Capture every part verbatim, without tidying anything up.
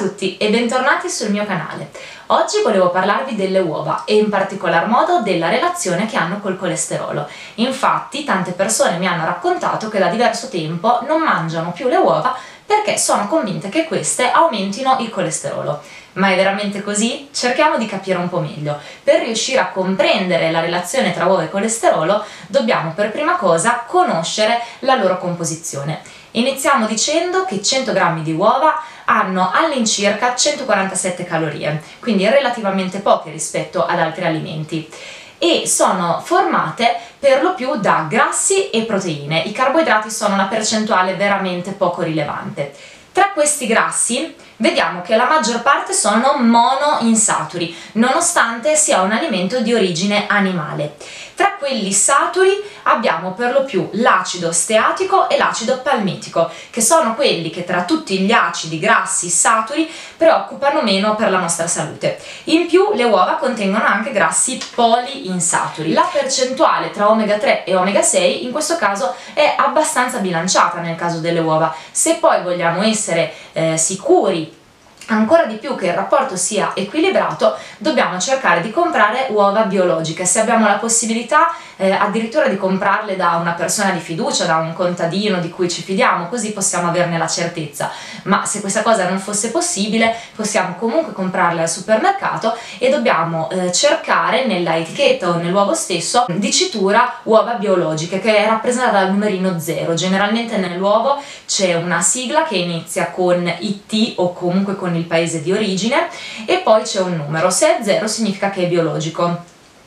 tutti e bentornati sul mio canale. Oggi volevo parlarvi delle uova e in particolar modo della relazione che hanno col colesterolo. Infatti tante persone mi hanno raccontato che da diverso tempo non mangiano più le uova perché sono convinte che queste aumentino il colesterolo. Ma è veramente così? Cerchiamo di capire un po' meglio. Per riuscire a comprendere la relazione tra uova e colesterolo dobbiamo per prima cosa conoscere la loro composizione. Iniziamo dicendo che cento grammi di uova hanno all'incirca centoquarantasette calorie, quindi relativamente poche rispetto ad altri alimenti, e sono formate per lo più da grassi e proteine. I carboidrati sono una percentuale veramente poco rilevante. Tra questi grassi vediamo che la maggior parte sono monoinsaturi, nonostante sia un alimento di origine animale. Tra quelli saturi abbiamo per lo più l'acido steatico e l'acido palmitico, che sono quelli che tra tutti gli acidi grassi saturi preoccupano meno per la nostra salute. In più le uova contengono anche grassi poliinsaturi. La percentuale tra omega tre e omega sei in questo caso è abbastanza bilanciata nel caso delle uova. Se poi vogliamo essere eh, sicuri ancora di più che il rapporto sia equilibrato, dobbiamo cercare di comprare uova biologiche. Se abbiamo la possibilità eh, addirittura di comprarle da una persona di fiducia, da un contadino di cui ci fidiamo, così possiamo averne la certezza. Ma se questa cosa non fosse possibile, possiamo comunque comprarle al supermercato e dobbiamo eh, cercare nella etichetta o nell'uovo stesso dicitura uova biologiche, che è rappresentata dal numerino zero. Generalmente nell'uovo c'è una sigla che inizia con I T o comunque con il paese di origine e poi c'è un numero. Se è zero significa che è biologico.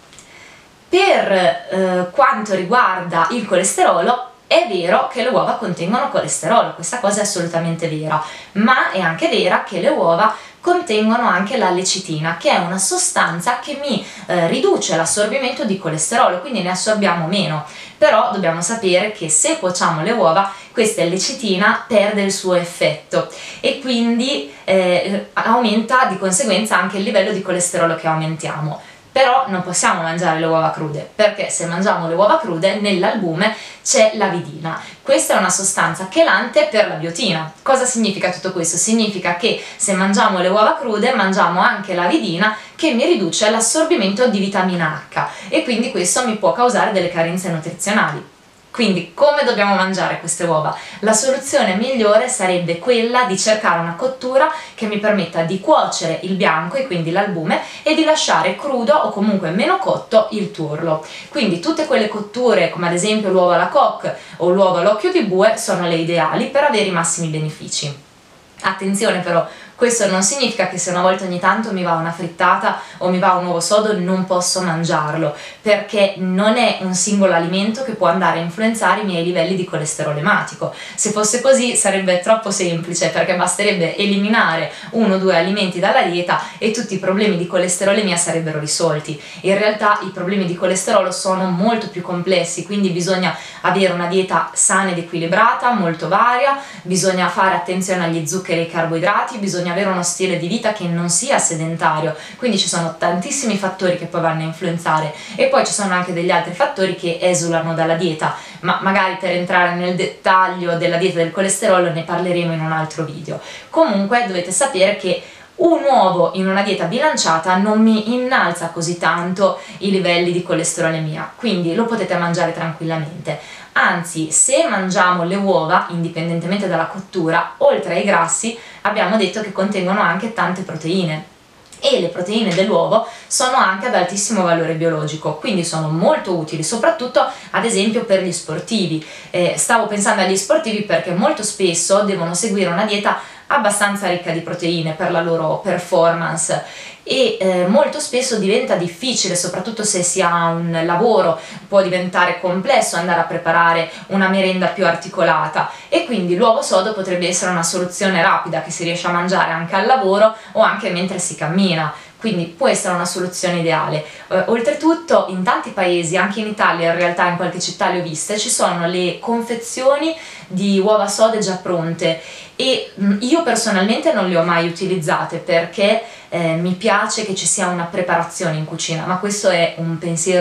Per eh, quanto riguarda il colesterolo, è vero che le uova contengono colesterolo, questa cosa è assolutamente vera, ma è anche vera che le uova contengono anche la lecitina, che è una sostanza che mi eh, riduce l'assorbimento di colesterolo, quindi ne assorbiamo meno. Però dobbiamo sapere che se cuociamo le uova, questa lecitina perde il suo effetto e quindi eh, aumenta di conseguenza anche il livello di colesterolo che aumentiamo. Però non possiamo mangiare le uova crude, perché se mangiamo le uova crude nell'albume c'è l'avidina. Questa è una sostanza chelante per la biotina. Cosa significa tutto questo? Significa che se mangiamo le uova crude mangiamo anche l'avidina, che mi riduce l'assorbimento di vitamina H e quindi questo mi può causare delle carenze nutrizionali. Quindi come dobbiamo mangiare queste uova? La soluzione migliore sarebbe quella di cercare una cottura che mi permetta di cuocere il bianco e quindi l'albume e di lasciare crudo o comunque meno cotto il tuorlo. Quindi tutte quelle cotture come ad esempio l'uovo alla coque o l'uovo all'occhio di bue sono le ideali per avere i massimi benefici. Attenzione però, questo non significa che se una volta ogni tanto mi va una frittata o mi va un uovo sodo non posso mangiarlo, perché non è un singolo alimento che può andare a influenzare i miei livelli di colesterolo ematico. Se fosse così sarebbe troppo semplice, perché basterebbe eliminare uno o due alimenti dalla dieta e tutti i problemi di colesterolemia sarebbero risolti. In realtà i problemi di colesterolo sono molto più complessi, quindi bisogna avere una dieta sana ed equilibrata, molto varia, bisogna fare attenzione agli zuccheri e ai carboidrati, bisogna avere uno stile di vita che non sia sedentario, quindi ci sono tantissimi fattori che poi vanno a influenzare e poi ci sono anche degli altri fattori che esulano dalla dieta, ma magari per entrare nel dettaglio della dieta del colesterolo ne parleremo in un altro video. Comunque dovete sapere che un uovo in una dieta bilanciata non mi innalza così tanto i livelli di colesterolemia, quindi lo potete mangiare tranquillamente. Anzi, se mangiamo le uova, indipendentemente dalla cottura, oltre ai grassi, abbiamo detto che contengono anche tante proteine. E le proteine dell'uovo sono anche ad altissimo valore biologico, quindi sono molto utili, soprattutto ad esempio per gli sportivi. Eh, stavo pensando agli sportivi perché molto spesso devono seguire una dieta abbastanza ricca di proteine per la loro performance e eh, molto spesso diventa difficile, soprattutto se si ha un lavoro, può diventare complesso andare a preparare una merenda più articolata e quindi l'uovo sodo potrebbe essere una soluzione rapida che si riesce a mangiare anche al lavoro o anche mentre si cammina. Quindi può essere una soluzione ideale. Eh, oltretutto in tanti paesi, anche in Italia, in realtà in qualche città le ho viste, ci sono le confezioni di uova sode già pronte e mh, io personalmente non le ho mai utilizzate perché eh, mi piace che ci sia una preparazione in cucina, ma questo è un pensiero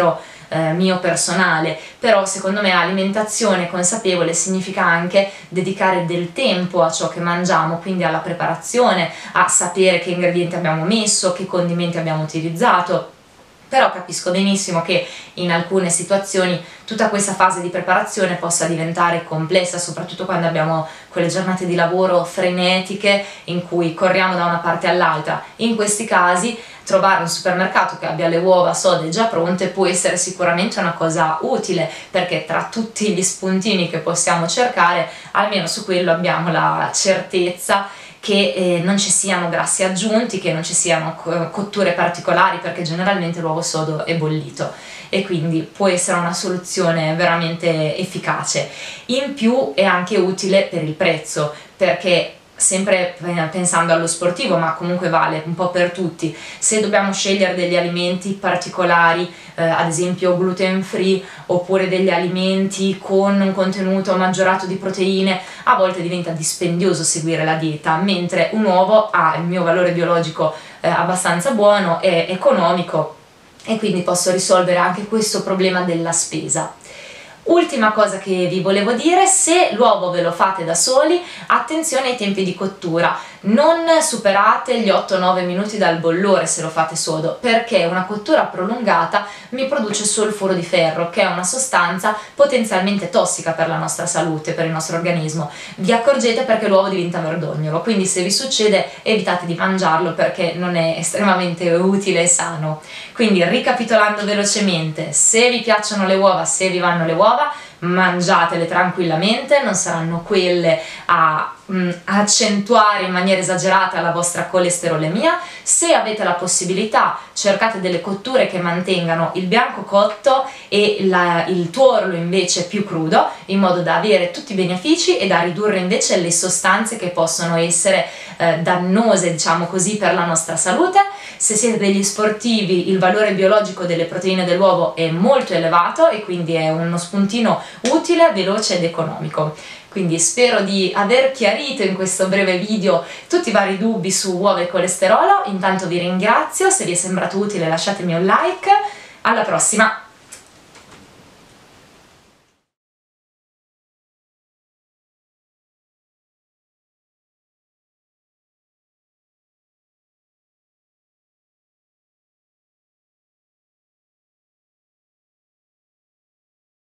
eh, mio personale, però secondo me alimentazione consapevole significa anche dedicare del tempo a ciò che mangiamo, quindi alla preparazione, a sapere che ingredienti abbiamo messo, che condimenti abbiamo utilizzato. Però capisco benissimo che in alcune situazioni tutta questa fase di preparazione possa diventare complessa, soprattutto quando abbiamo quelle giornate di lavoro frenetiche in cui corriamo da una parte all'altra. In questi casi trovare un supermercato che abbia le uova sode già pronte può essere sicuramente una cosa utile, perché tra tutti gli spuntini che possiamo cercare, almeno su quello abbiamo la certezza che eh, non ci siano grassi aggiunti, che non ci siano cotture particolari, perché generalmente l'uovo sodo è bollito e quindi può essere una soluzione veramente efficace. In più è anche utile per il prezzo, perché sempre pensando allo sportivo, ma comunque vale un po' per tutti, se dobbiamo scegliere degli alimenti particolari, eh, ad esempio gluten free, oppure degli alimenti con un contenuto maggiorato di proteine, a volte diventa dispendioso seguire la dieta, mentre un uovo ha il mio valore biologico eh, abbastanza buono, è economico e quindi posso risolvere anche questo problema della spesa. Ultima cosa che vi volevo dire: se l'uovo ve lo fate da soli, attenzione ai tempi di cottura, non superate gli otto nove minuti dal bollore se lo fate sodo, perché una cottura prolungata mi produce solfuro di ferro, che è una sostanza potenzialmente tossica per la nostra salute, per il nostro organismo. Vi accorgete perché l'uovo diventa verdognolo, quindi se vi succede evitate di mangiarlo perché non è estremamente utile e sano. Quindi, ricapitolando velocemente, se vi piacciono le uova, se vi vanno le uova, mangiatele tranquillamente, non saranno quelle a mh, accentuare in maniera esagerata la vostra colesterolemia. Se avete la possibilità, cercate delle cotture che mantengano il bianco cotto e la, il tuorlo invece più crudo, in modo da avere tutti i benefici e da ridurre invece le sostanze che possono essere eh, dannose, diciamo così, per la nostra salute. Se siete degli sportivi, il valore biologico delle proteine dell'uovo è molto elevato e quindi è uno spuntino utile, veloce ed economico. Quindi spero di aver chiarito in questo breve video tutti i vari dubbi su uova e colesterolo. Intanto vi ringrazio, se vi è sembrato utile lasciatemi un like. Alla prossima!